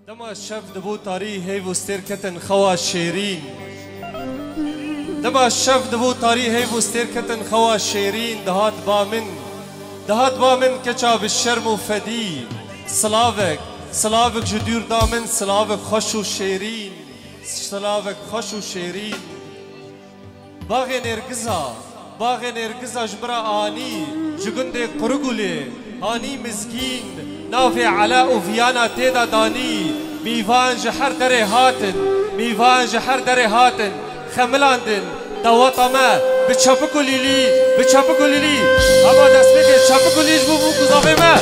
دما الشف دبو طاري هيفو ستير كتن خوا شيرين. دما الشف دبو طاري هيفو ستير كتن خوا شيرين. دهات بامن كچا بالشرم وفدي. سلافك جدور دامن سلافك خوش وشيرين. سلافك خوش وشيرين. باغ نرگزا جبرا آني جگند قرقولي آني مسكين نافع علاء وفيانا تيدا داني ميفان جحر دري هاتن خملاندن دواتما بتشابكو ليلي اما دسمك تشابكو ليجبو بوكو زافي ما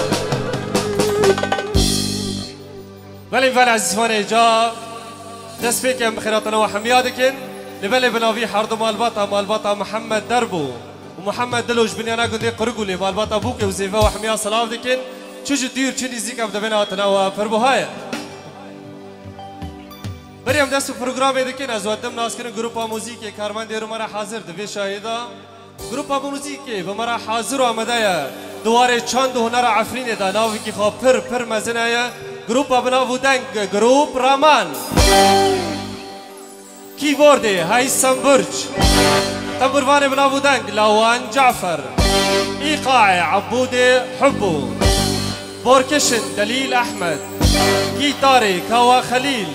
ولي عزيزواني جا دسمك ام بخيراتنا وحميادكن لبلي بنافي حردو مالباطا محمد دربو ومحمد دلوش بنيانا قندي قرقولي مالباطا بوكي وزيفا وحميا صلاف دكن چو دير چني زيكا بدا بيناتنا وفربو هاي بريم دستو پروگرامي دكن از ودم ناس كن گروپا موزيكي كارمان ديرو مرا حاضر دوي شاهدا گروپا موزيكي بمرا حاضر و آمدايا دواره چند هنر عفرين دا ناوي كي خواه پر مزنايا گروپا بناوو دنگ گروپ رامان كيبورد هيثم برج تمبروان بنابو دنگ لوان جعفر ايقاعي عبودي حبو بوركشن دليل احمد گیتاری کاوا خلیل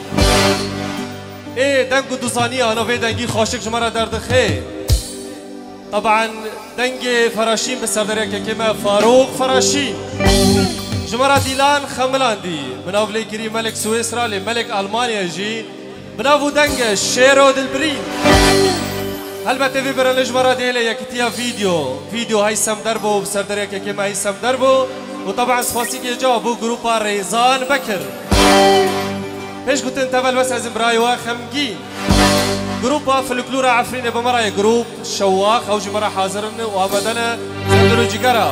دنگو دوزانی انا في دنگی خاشق جمرا درد خي طبعا دنگ فراشين بسردريا كما فاروق فراشين جمرا ديلان خملاندي مناولي كري ملك سويسرا لملك المانيا جي بنافو دنگ شيرو دلبرين البته في برنامج مرة ديلي يكتيا فيديو هيثم دربو بسردريا كما هيثم دربو وطبعا سفاسي كي جابو جروبا ريزان بكر ايش قلت انت بس ازم برايوا خمجين جروبا فلكلورا عفرين بمرايا جروب شواخ او جي مرة حاضرن وابدنا سندرو جيجارا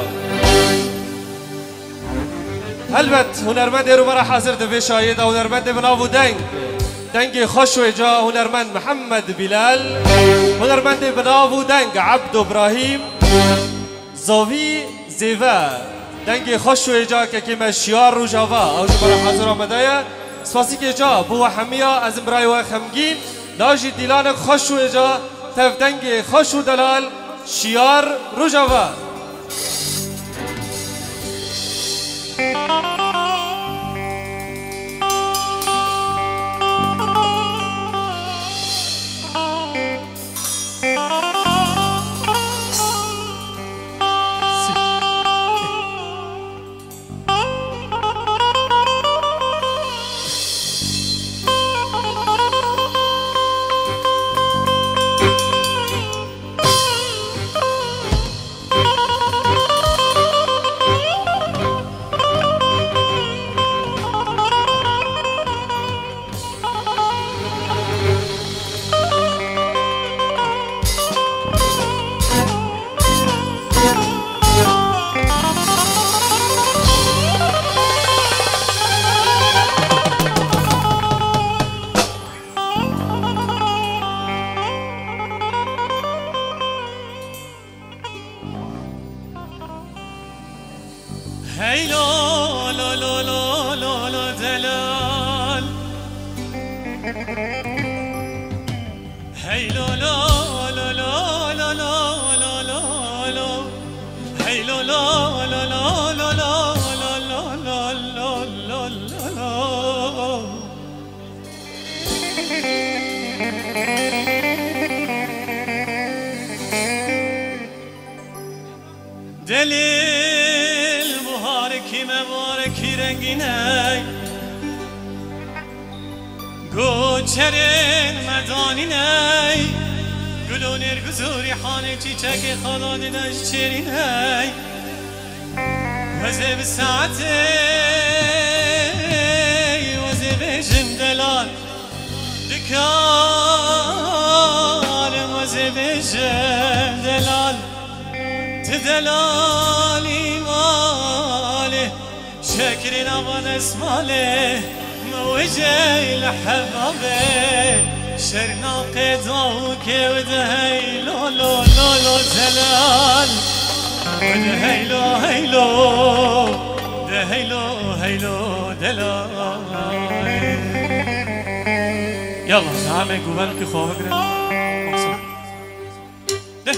البت هنرمند يرو مرة حاضر دفي شايد او هنرمند بنافو دنگ خوشو جا هنرمند محمد بلال هنرمند بنافو دنگ عبد ابراهيم زاوی زیوا دنگ خوشو جا که کم شیار رو جاوا او جبرا حاضر آمدایا سپاسی که جا بو حمیا از امرای و خمگین ناجی دیلان خوشو جا تف دنگ خوشو دلال شیار رو جاوا هی لا لا لا لا لا لا دلال هی لا لا لا لا لا لا لا لا هی لا لا لا لا لا لا لا لا لا لا دلیل مبارکی مبارکی رنگینه گوچرین مدانینه گلونر گزوری خانه چیچک خالان داشت چرینه وزه به ساعته وزه به جمدلال دکال وزه به جمدلال تدلالي ماله شكري نبان اسماله موجي لحبابه شرنا قدوك ودهي لو لو لو لو زلال ودهي لو هيلو دهي لو هيلو دلال يلا همه گوبل که خواه بگره ده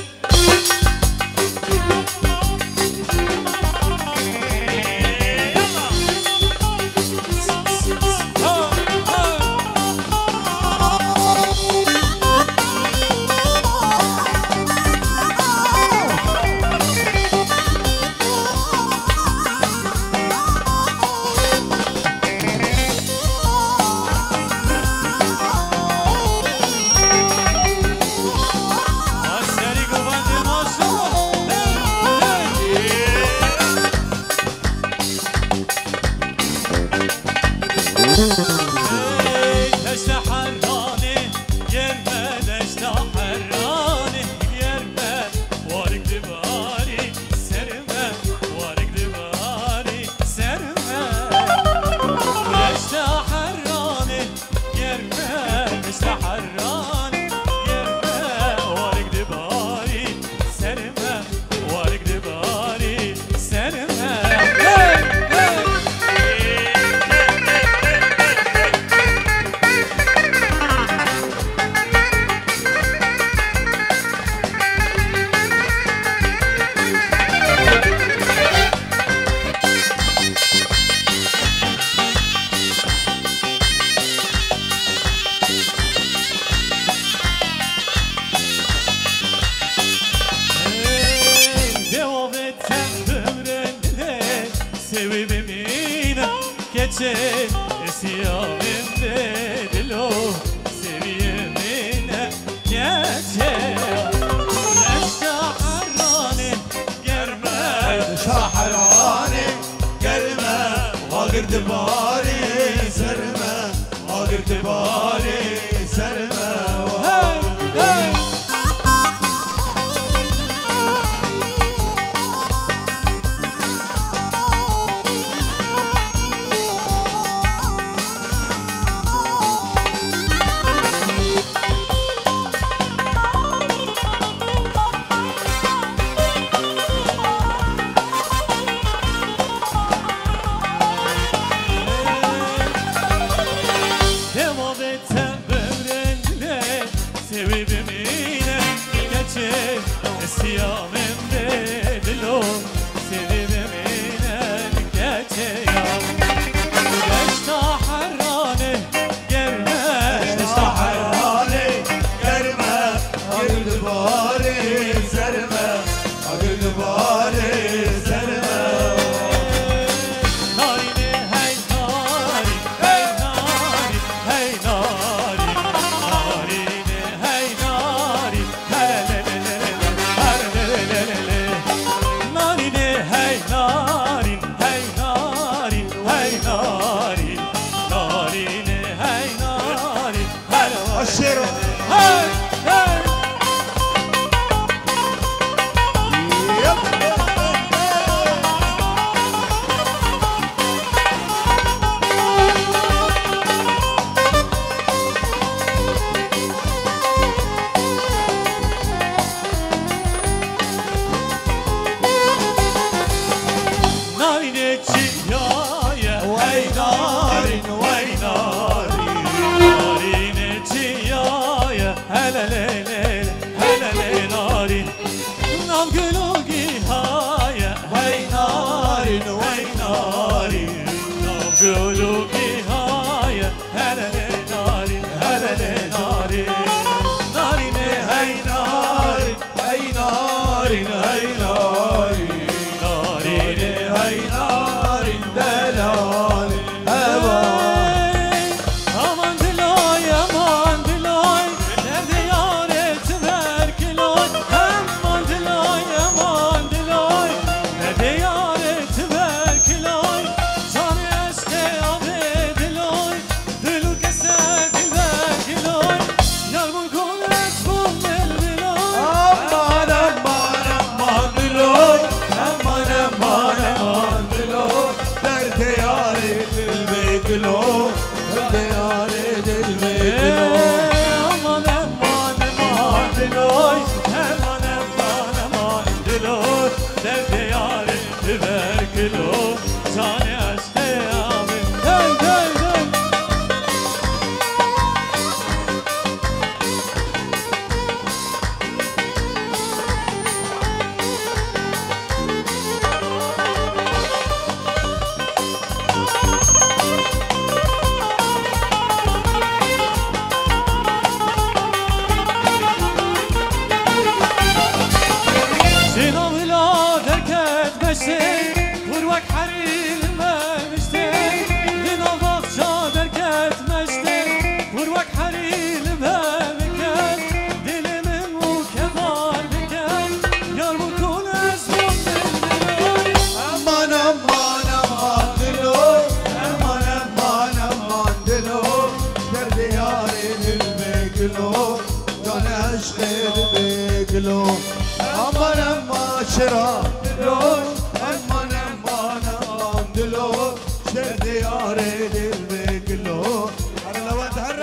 شرا دلوش امان امانم دلوش شر دیار دل بکلو هر لوند هر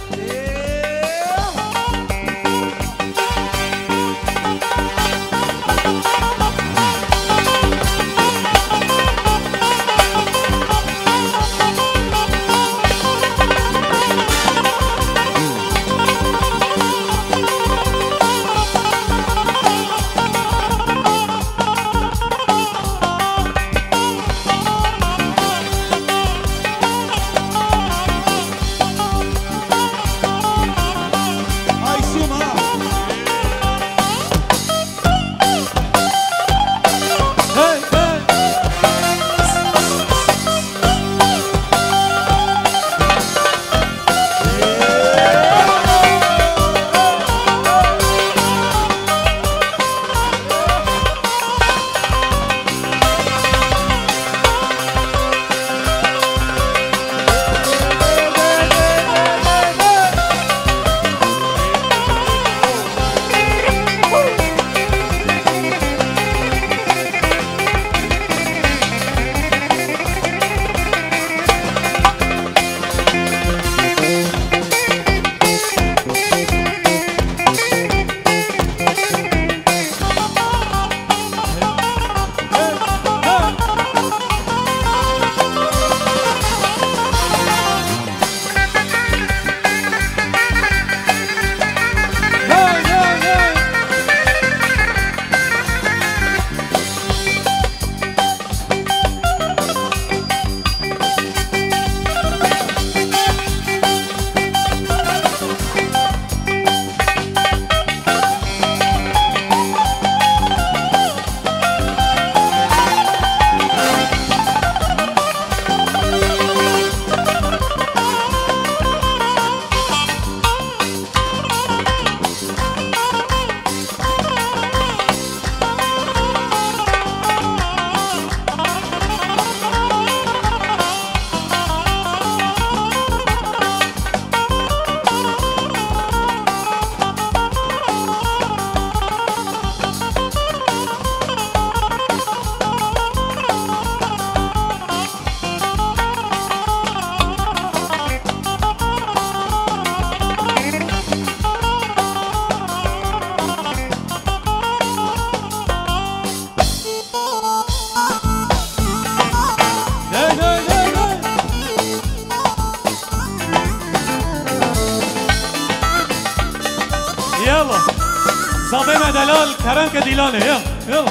صابنا دلال كرم كديلانه يلا يلا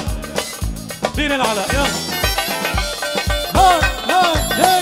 بين العلاء يلا ها ها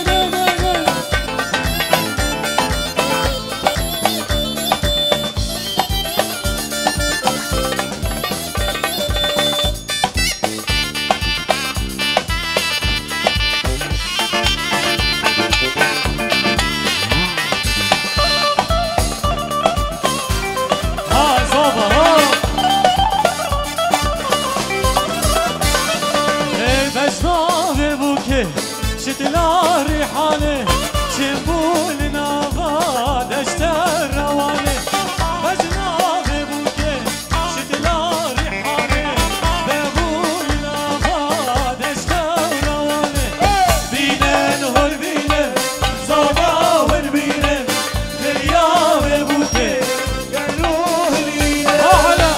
شتلا ريحانه شبول ناغا دشت روانه بجناب بوكي شتلا ريحانه ببول ناغا دشت روانه بينن هر بينن صبا ور بينن دريا بوكي قالوه لي احلى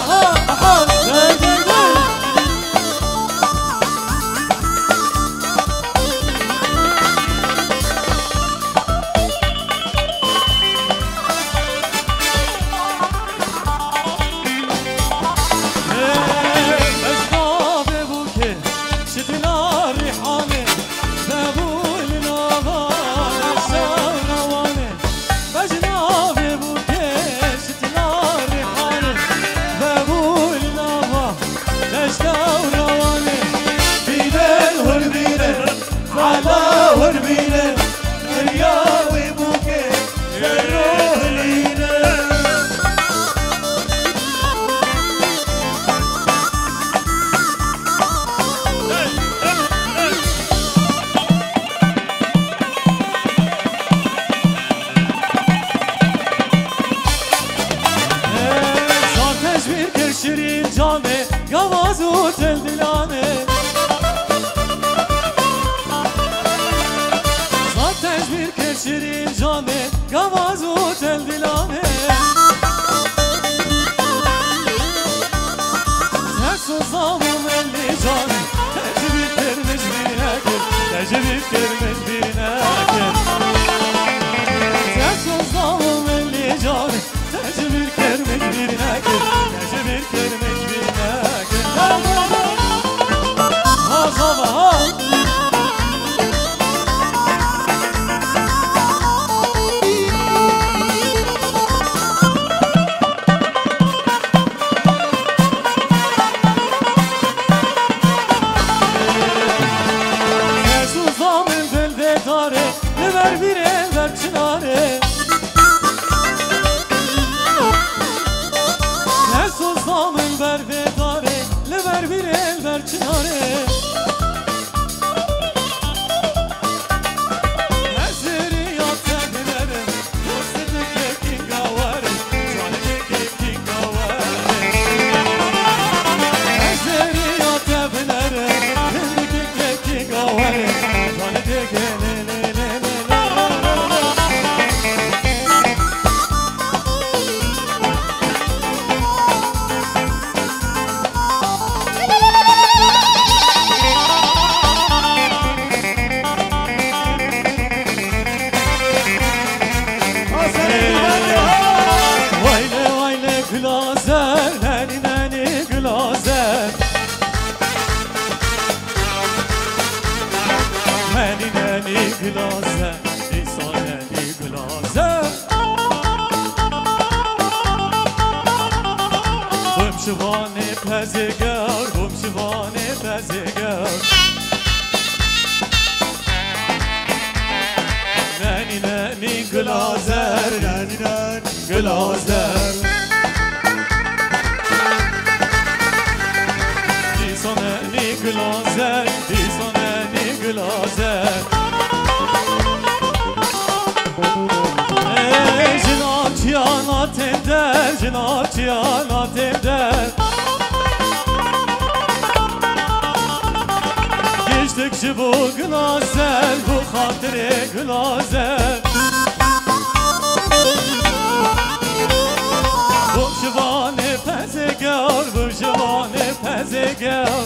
تجبیر که شیرین جانه گواز و تل دلانه ترس و زام و ملی جانه تجبیر کرمش بیر نکر تجبیر کرمش بیر نکر ترس و زام و ملی جانه تجبیر کرمش بیر نکر تجبیر کرمش بیر نکر ها زامه ها لبر بیره بر چناره نرس و زامن بر بداره لبر بیره بر چناره نزری یا تبلره دوست دکه کینگاواره جان دکه کینگاواره نزری یا تبلره دکه کینگاواره جان دکه شوانه پزگار بوم شوانه پزگار نانی نانی گلازر نانی نانی گلازر دیسو نانی گلازر دیسو نانی گلازر جناتم در جناتم در geçtik şu bu günazel bu hatire günazel bu şivane pezegar bu şivane pezegar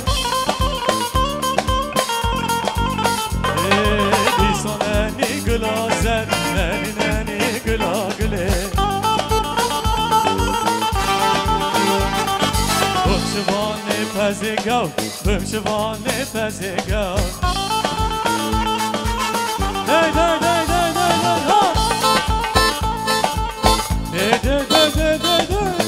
di sana ni gülazel nani gülagüle Bumşivane pezegav, bumşivane pezegav Dey dey dey dey dey dey ha Dey dey dey dey dey dey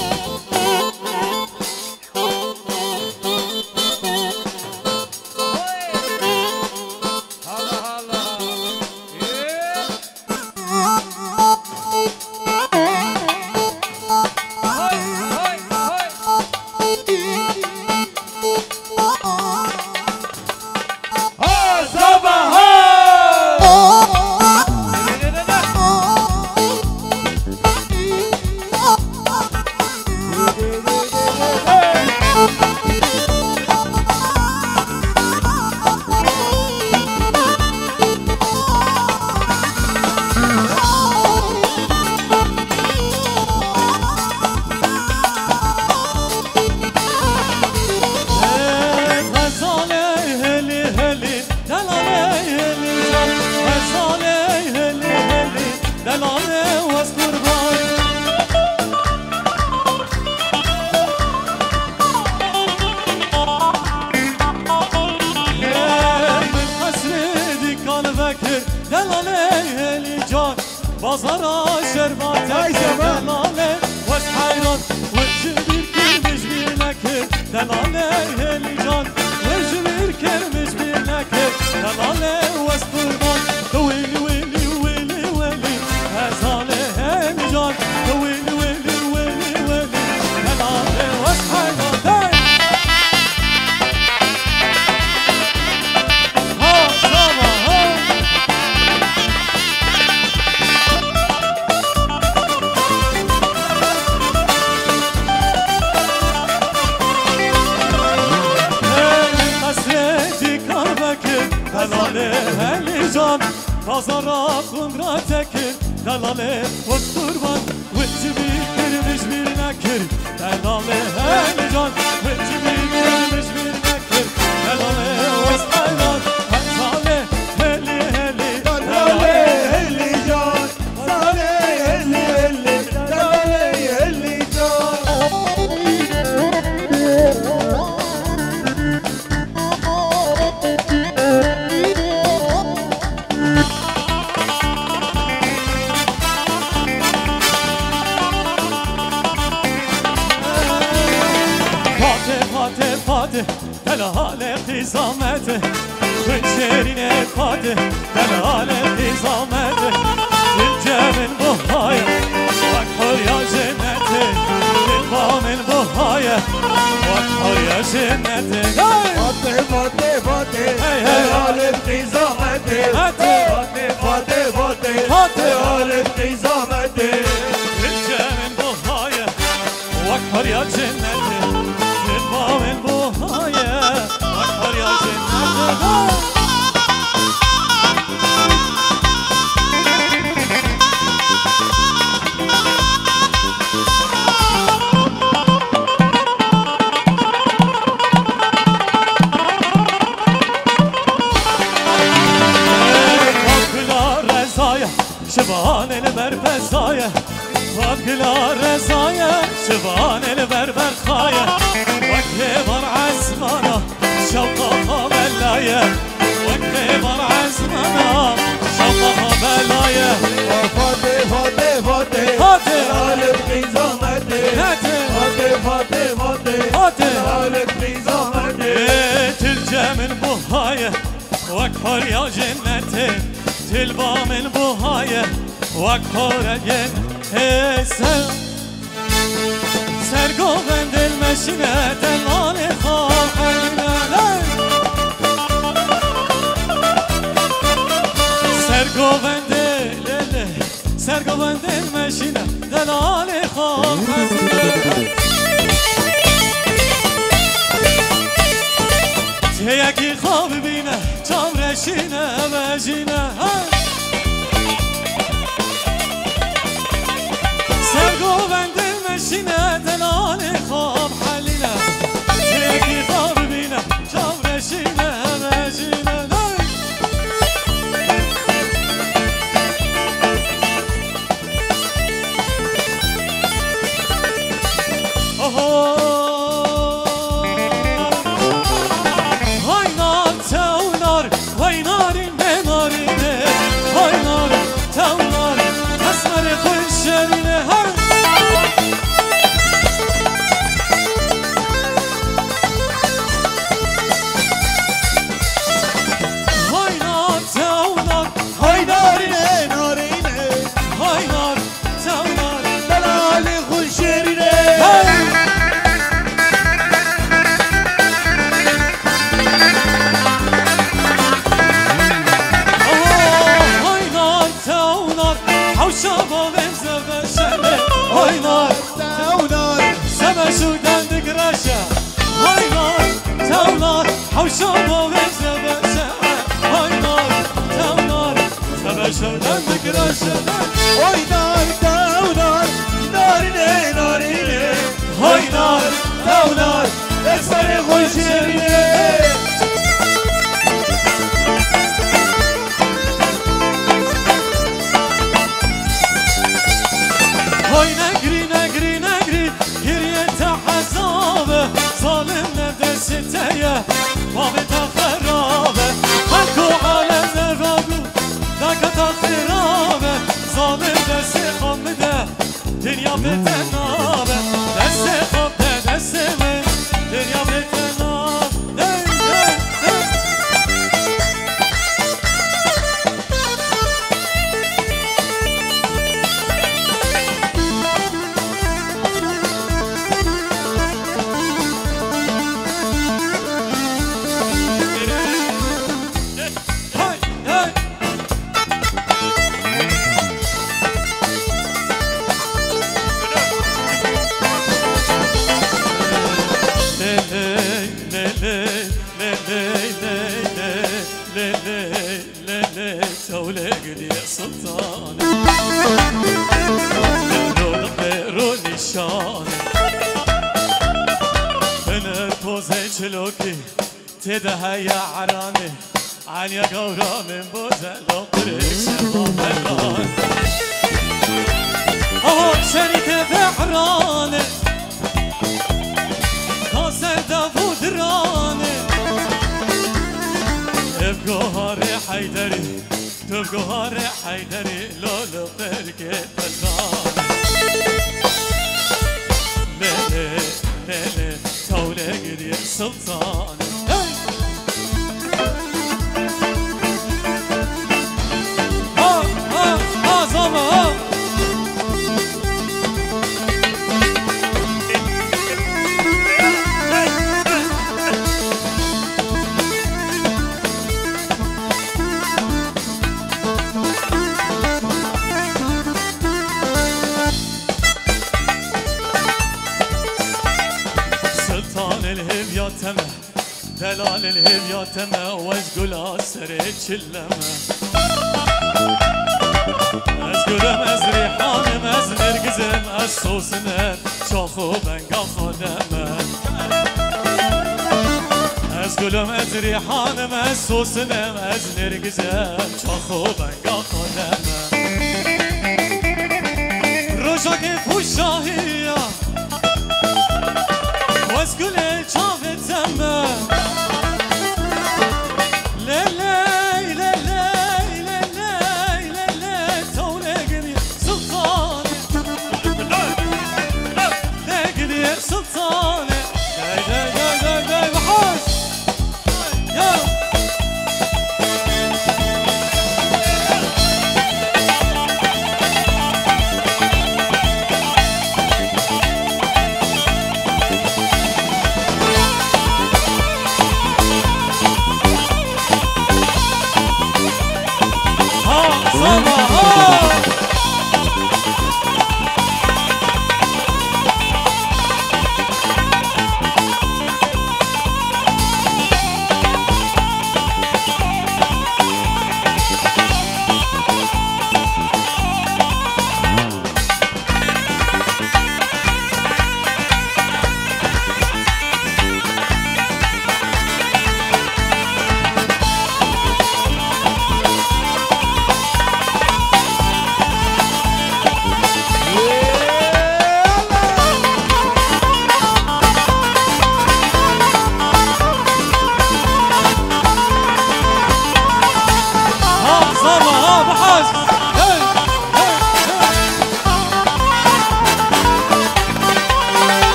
Bazara şerbate delale Veş hayran Veş bir kirmiş bir nekir Delale helican Veş bir kirmiş bir nekir Delale veş kurban Veli veli veli veli Hezale helican Veli veli veli veli Delale veş hayran Dey Ha sama ha Helale را خون را تکر دلاله وز قربان وجبی کرمش بیر نکر دلاله هلی جان وجبی کرمش بیر نکر دلاله وز حیران هزاله هلی هلی دلاله هلی جان دلاله هلی هلی دلاله هلی جان فاته دلال قیزامته خود شیرین فاته دلال قیزامته الجمل بهايه وکحر یا جنته البامل بهايه وکحر یا جنته فاته فاته فاته دلال قیزامته فاته فاته فاته دلال قیزامته الجمل بهايه وکحر یا جنته البامل بهايه وکحر یا جنته شبان البربزايا وابقلا رزايا شبان البربرخايا وكبر عزمانا شوقها بلايا وكبر عزمانا شوقها بلايا فاته فاته فاته دلال قیزامته فاته فاته فاته دلال قیزامته تلجم بهايا وكحر يا جنتي تلبام البهاية وكحور جن سرقوبند المشينة دلال خاحنا سرقوبند المشينة دلال خاحنا تيكي خواب بينا جامرشينا مجينا سرقوبند المشينا دلال خواب حلينا تيكي خواب بينا جامرشينا مجينا Oy nar tavnar narine narine Oy nar tavnar esmeri hoş yerine Oy negri negri negri geriye tahazzabe zalim nevde siteye vabita kharabe halku alem zerrabu dakata khirabe zalim desi khamide dünya betenabe desi khamde desi min dünya betenabe سلطان نور غير نشان بنر بوزه چلوکی تده یا عرانه عنیا گورا من بوزه لقرک شما بلان آه شریک بحرانه کاسر داوود رانه ابگوهار حیدری تبگوهار حیدری لولو برگه تلان لله لله توله گریر سلطان دلال الهبياتما واسقول اسري تشلما اسقول مزري حان مزنر قزم الصوصنا شوخو بنقا خدما اسقول مزري حان الصوصنا مزنر قزم شوخو بنقا خدما روشاك فوشاهية واسقول شافت زما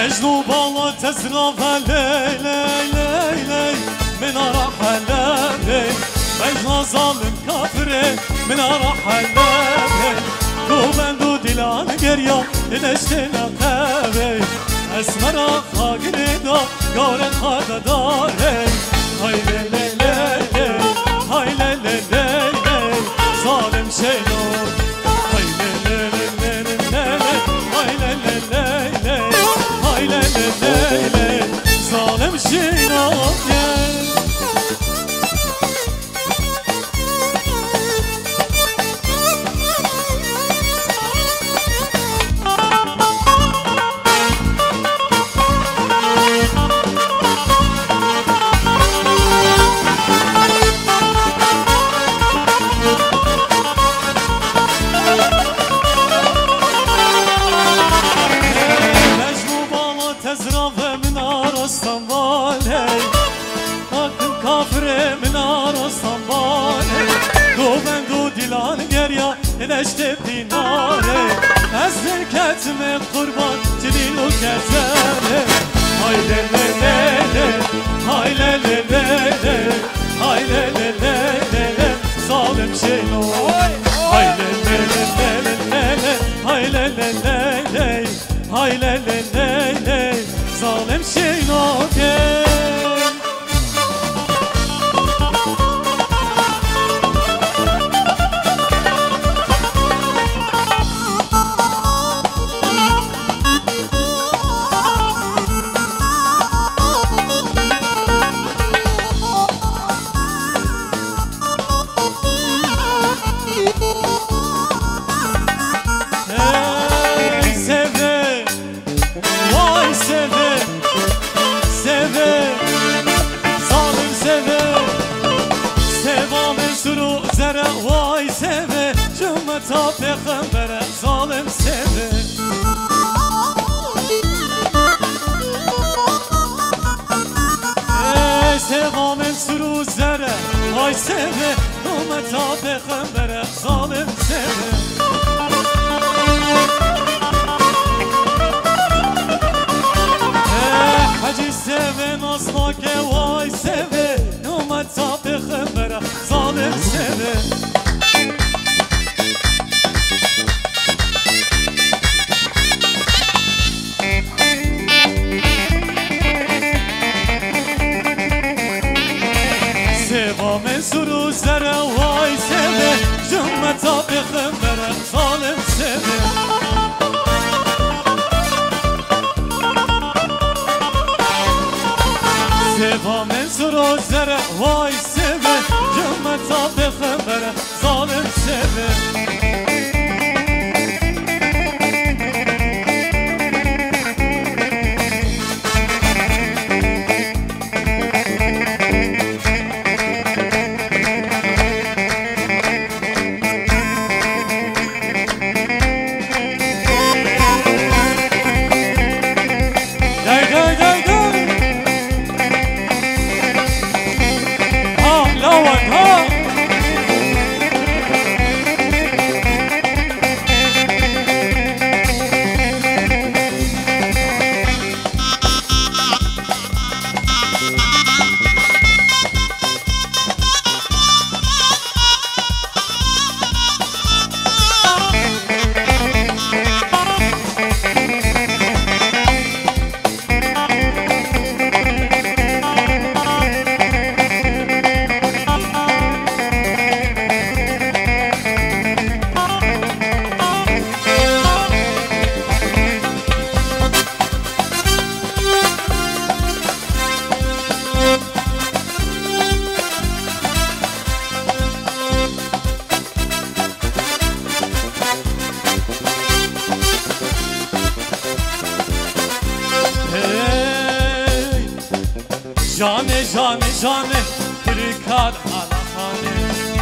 مجنون بالا تزرافه لی لی لی لی من راح لی مجنون ظالم کافره من راح لی دوبندو دیلان گریا دلشتنا قوی اسمرا خاگنه دا گارن خادا داره های لی لی لی لی های لی لی لی لی ظالم شیلو های لی لی لی لی لی های لی لی لی لی های لی لی لی لی ظالم شیلو نشته دیناره از کتم قربان جلیل و کتره های لی لی لی های لی لی لی های لی لی لی ظالم شینو های لی لی لی های لی لی لی های لی لی لی ظالم شینو تا پیغمبر ظالم سبه سوام سرو زره وای سبه تا پیغمبر ظالم سبه حجی سبه ناسناکه وای سبه تا پیغمبر ظالم سبه سرو زره وای سبه جمعتا بخمبره ظالم سبه سبا من سرو زره وای سبه جمعتا بخمبره ظالم سبه جانه جانه جانه ترکار آلاخانه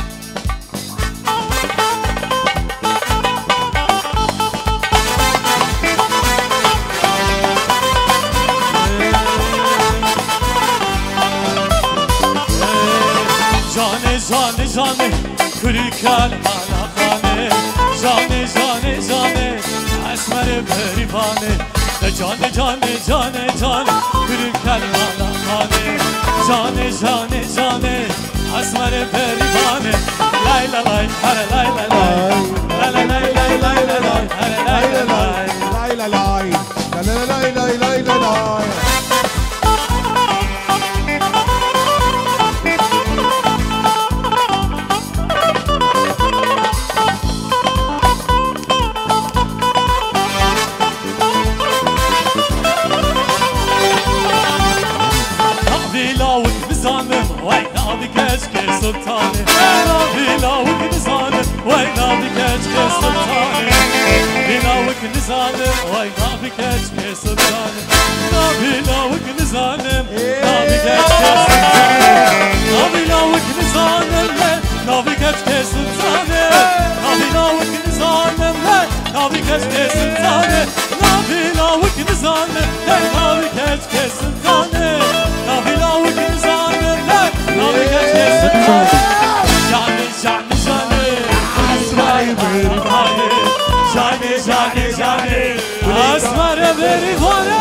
جانه جانه جانه ترکار آلاخانه جانه جانه جانه اسمر پریوانه جان جان جان جان گرگ کلمانا خانه جان جان جان اسمر پریوانه لای لا لای هر لای لا لای لا لای لای لای لای لای هر لای لا لای لا لا لا لا لا لا لا لا. سلطانه بلاوك نزانه وينا بكجك سلطانه بلاوك نزانه وينا بكجك سلطانه بلاوك نزانه بكجك سلطانه بلاوك نزانه بكجك سلطانه بلاوك نزانه بكجك سلطانه بلاوك نزانه بكجك سلطانه بلاوك نزانه جاني جاني جاني جاني جاني جاني اسمر بريفانه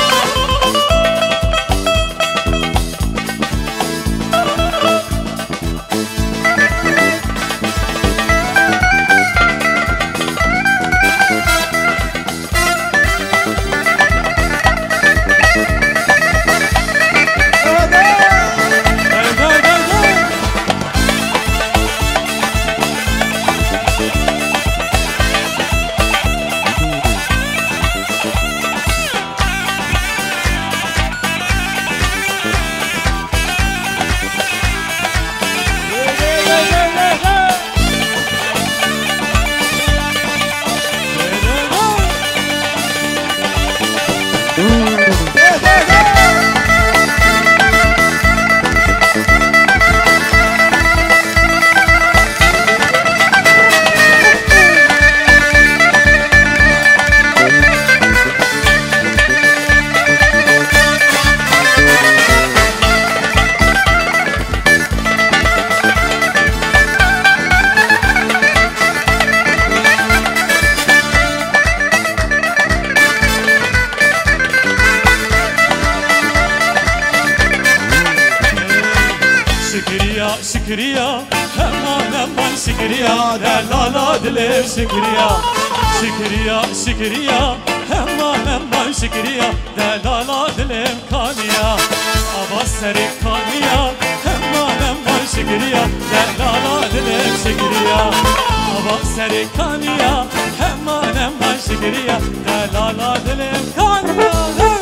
شكريا همان همان شكريا لا لا دلير شكريا شكريا شكريا همان همان شكريا لا لا دلير كانيا أبا سري كانيا همان همان شكريا لا دلير شكريا أبا سري كانيا همان همان شكريا لا دلير كانيا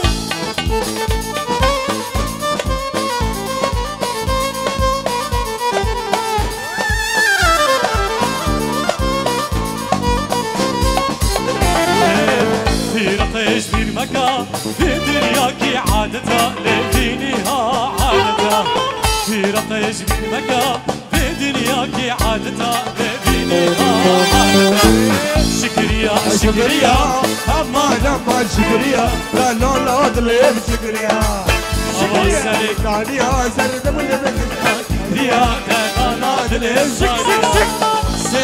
رقيش في المكان في درياكي عادتها لدينها عادتها في رقيش في المكان في درياكي عادتها لدينها عادتها شكريا شكريا همان شكريا لا لا دليل شكريا شكريا كانيا سرد من شكريا لا دليل شكريا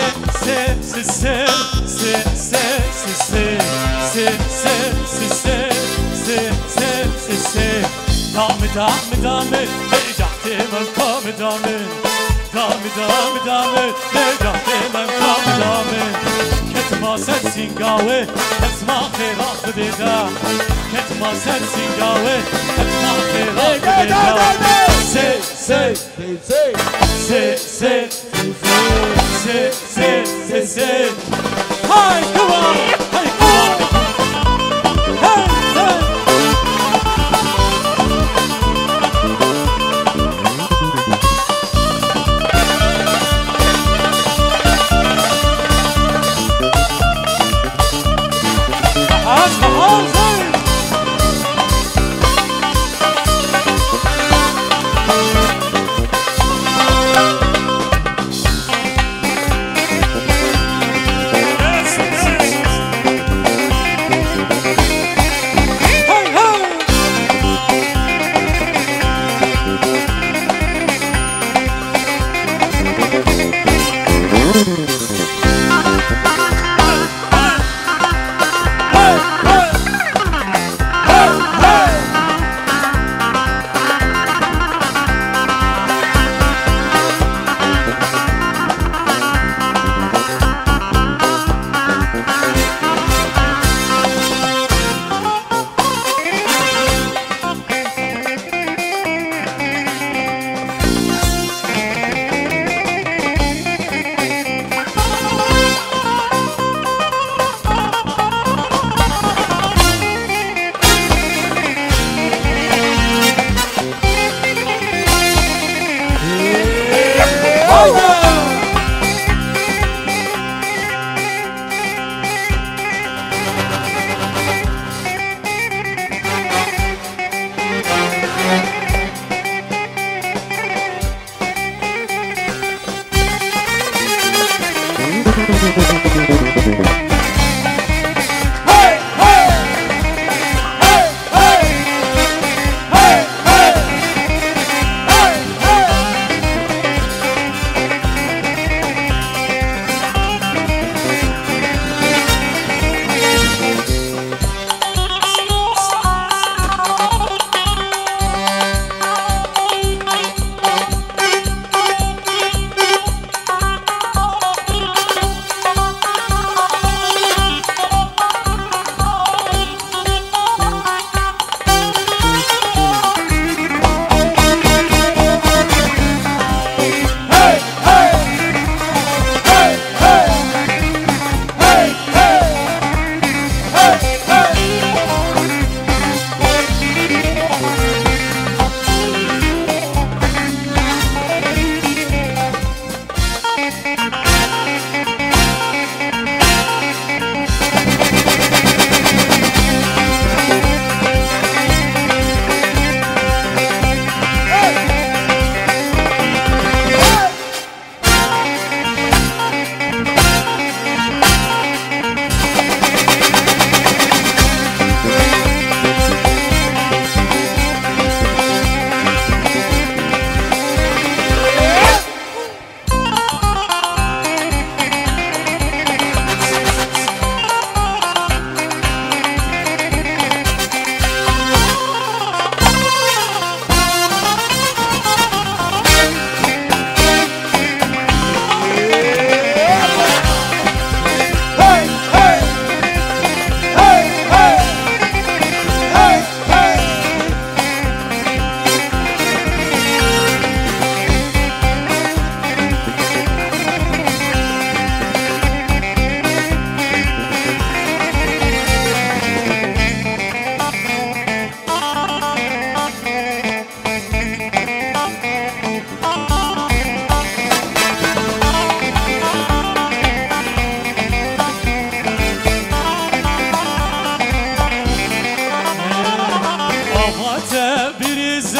دامي رجعتي من قام دامي رجعتي من قام دامي كتما سد سنقاوي كتما خيرات بديدا كتما سد سنقاوي كتما خيرات بديدا سي هاي كمان هاي كمان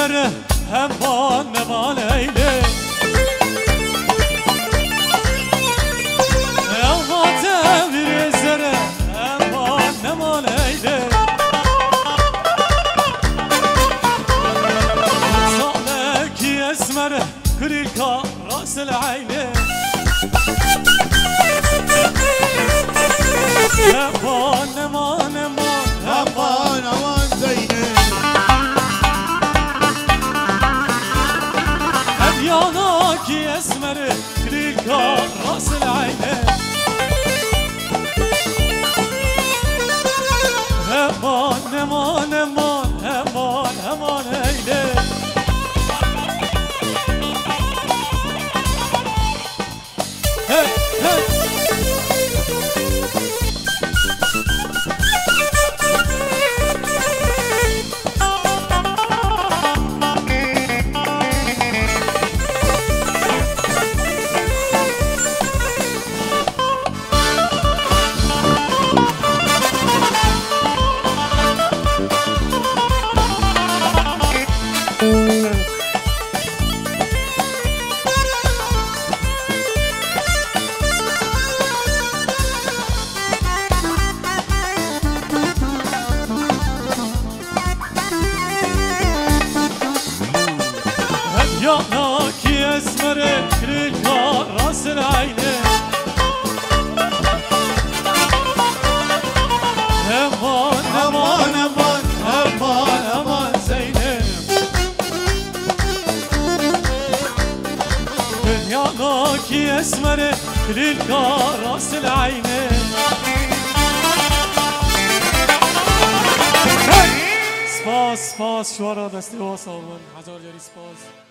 زره همان نمان ایله الغاته بیر زره همان نمان ایله صالکی اسمره كريكا راس العينه همان امان امان امان امان زينه ابياناكي اسمر كريكا راس العينه همان امان امان امان امان عينه hey, hey. يعناكي اسمر كريكا راس العينه امان امان امان امان امان زينب يعناكي اسمر كريكا راس العينه سپاس سپاس شوارا دستی واسه آورد هزار جاری سپاس